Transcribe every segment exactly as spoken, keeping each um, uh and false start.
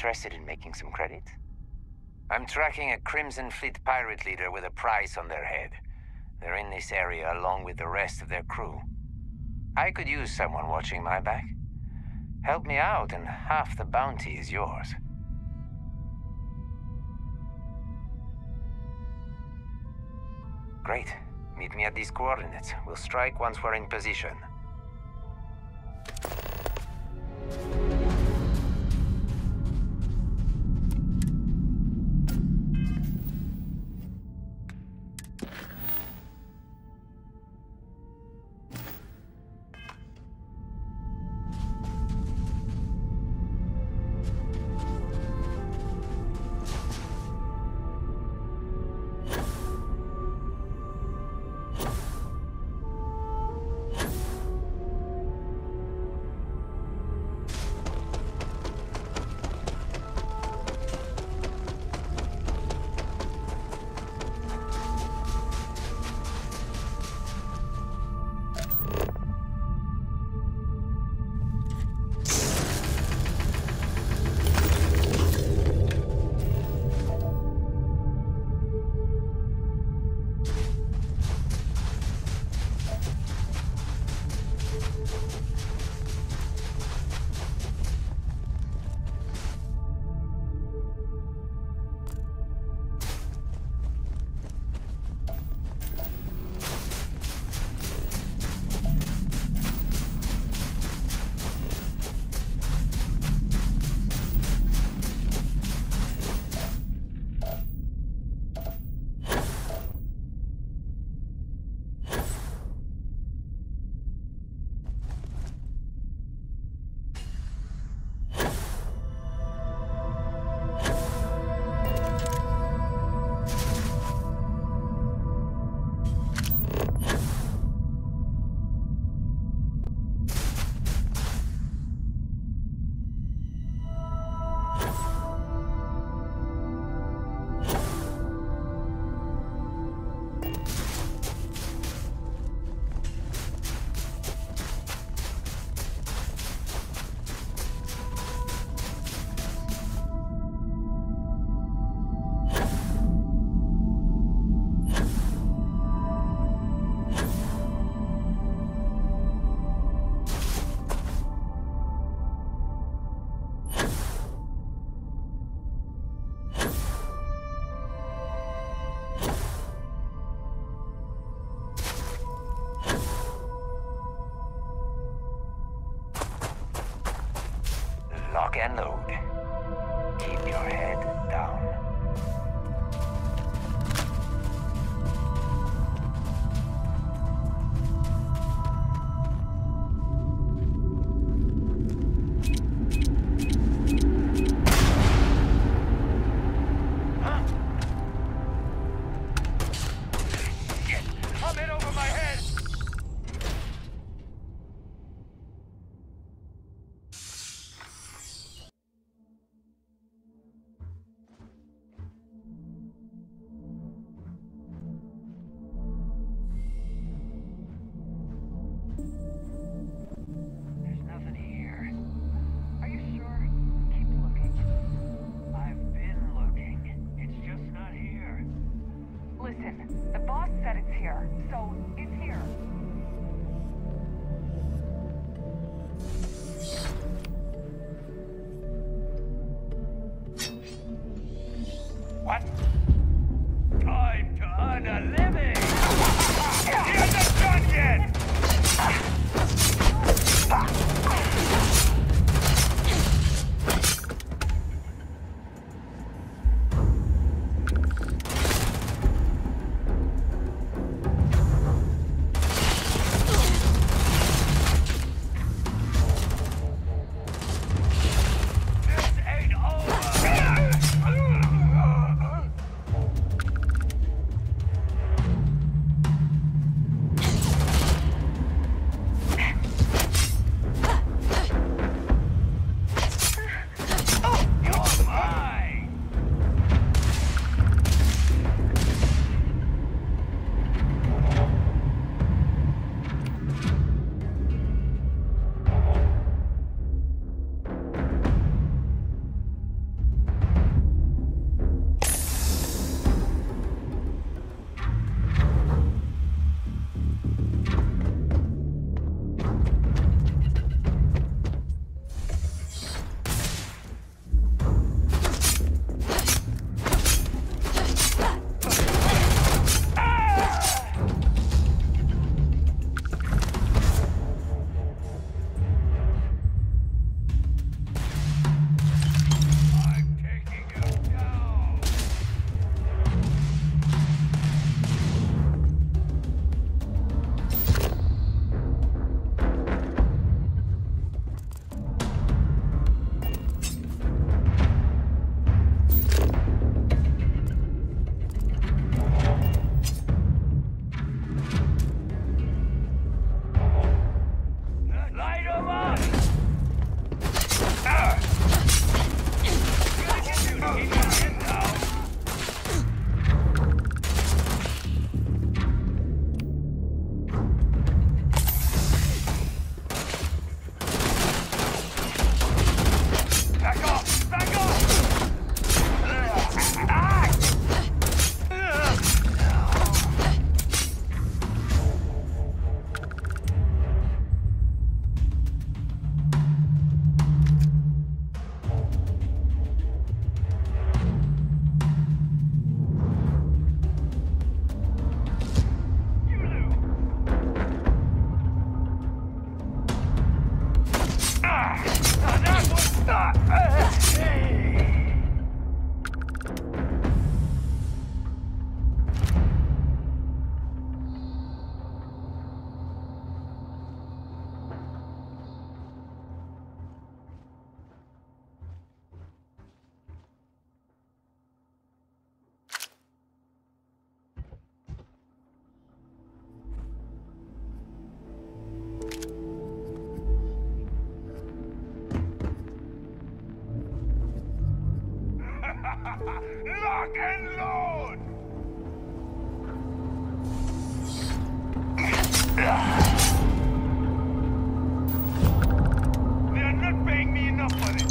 Interested in making some credit? I'm tracking a Crimson Fleet pirate leader with a price on their head. They're in this area along with the rest of their crew. I could use someone watching my back. Help me out and half the bounty is yours. Great. Meet me at these coordinates. We'll strike once we're in position. Lock and load. Keep your head down. Huh? Shit! I'm in over my head! The boss said it's here, so it's here. What? Time to earn a living! He hasn't done yet! Lock and load! They are not paying me enough for this.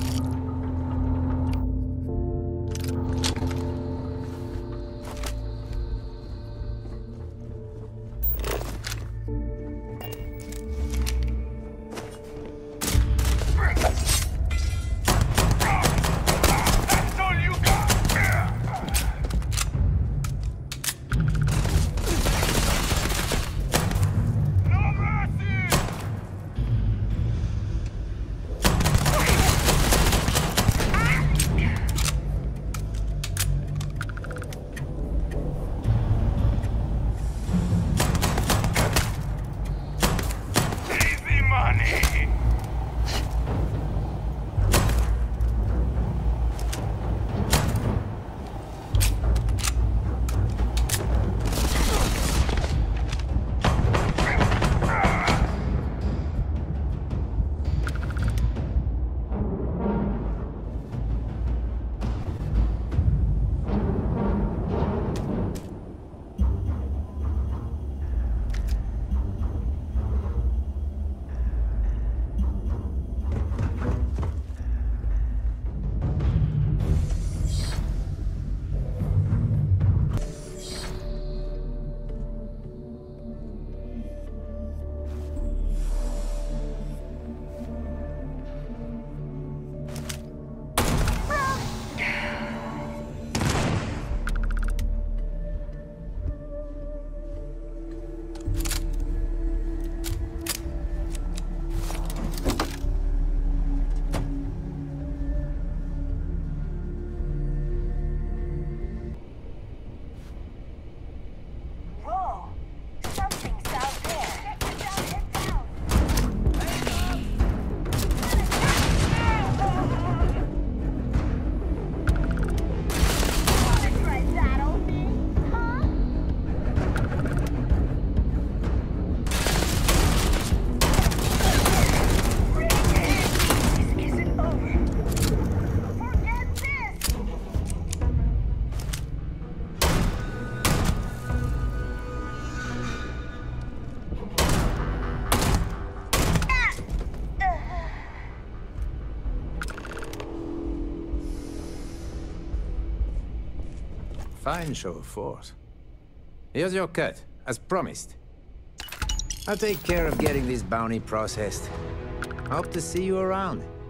Fine show of force. Here's your cut, as promised. I'll take care of getting this bounty processed. Hope to see you around.